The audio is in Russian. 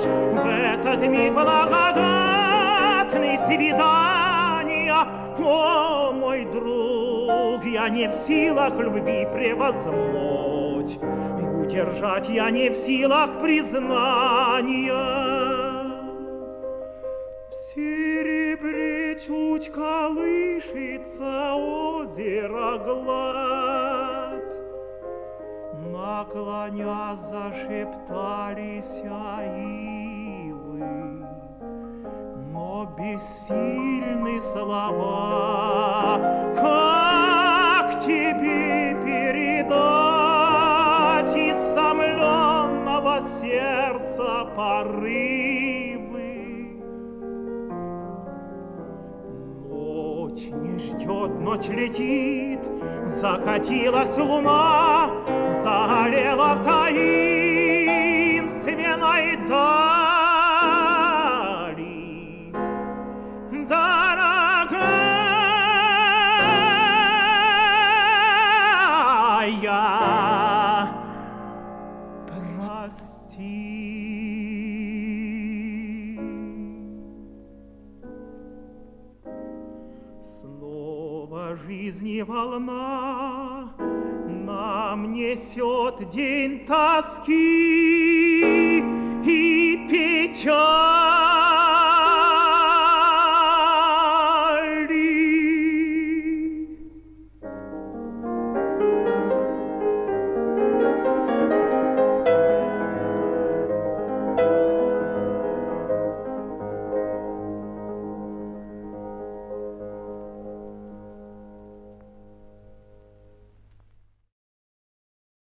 в этот миг благодатный свидания. О, мой друг, я не в силах любви превозмочь, и удержать я не в силах признания. В серебре чуть колышется озеро гладь, наклоня зашептались ивы, но бессильны слова. Как тебе передать истомленного сердца порывы? Ночь не ждет, ночь летит, закатилась луна, загорела в таинственной дали. Дорогая, прости. Снова жизни волна нам несет день тоски, и